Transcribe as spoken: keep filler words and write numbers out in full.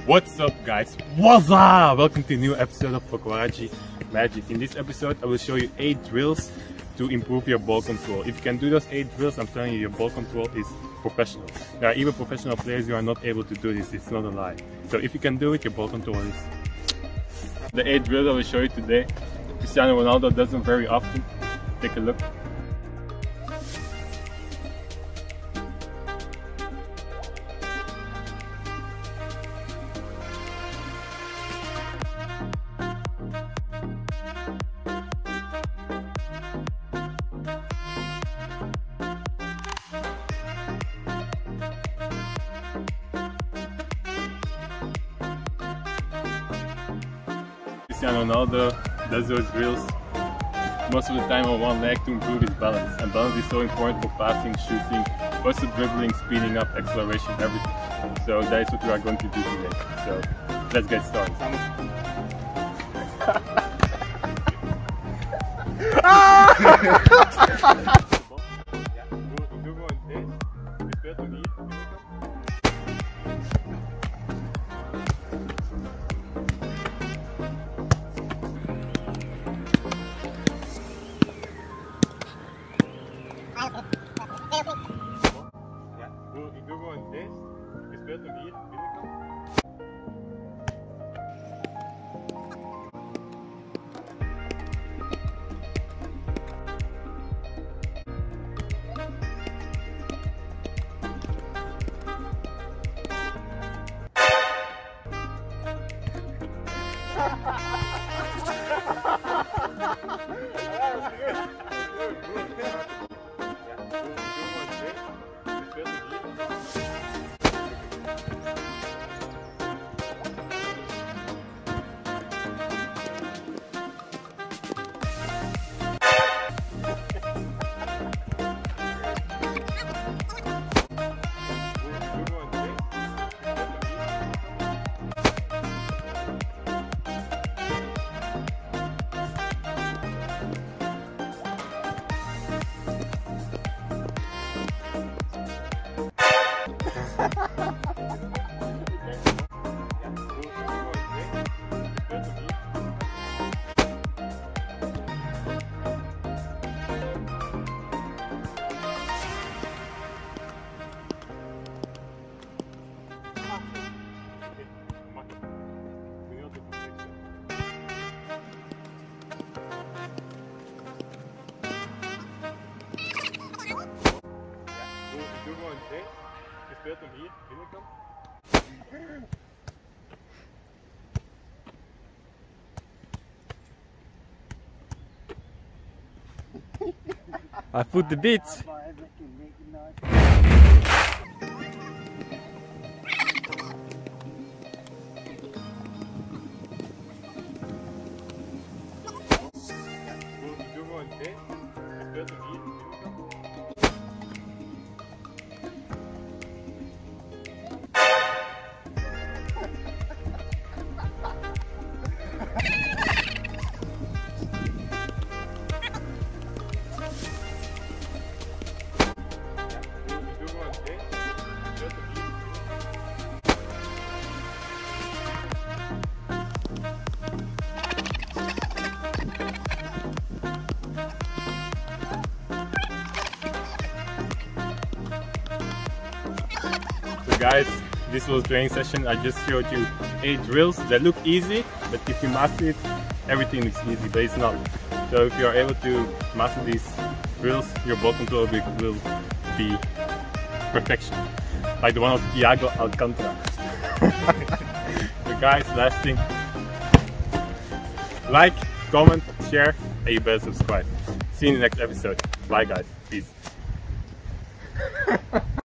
What's up guys? What's up? Welcome to a new episode of Fokwaraji Magic. In this episode I will show you eight drills to improve your ball control. If you can do those eight drills, I'm telling you, your ball control is professional. There are even professional players who are not able to do this. It's not a lie. So if you can do it, your ball control is... The eight drills I will show you today, Cristiano Ronaldo does them very often. Take a look. Cristiano Ronaldo does those drills most of the time on one leg to improve his balance, and balance is so important for passing, shooting, also dribbling, speeding up, acceleration, everything. So that is what we are going to do today. So let's get started. Ik doe gewoon deze, je speelt hem hier, binnenkant. Je speelt hem hier, binnenkant. I put the beats. Doe gewoon deze. Je speelt hem hier, binnenkant. So guys, this was training session. I just showed you eight drills that look easy, but if you master it, everything is easy, but it's not. So if you are able to master these drills, your ball control will, will be perfection, like the one of Thiago Alcantara. So guys, last thing, like, comment, share, and you better subscribe. See you in the next episode. Bye guys, peace.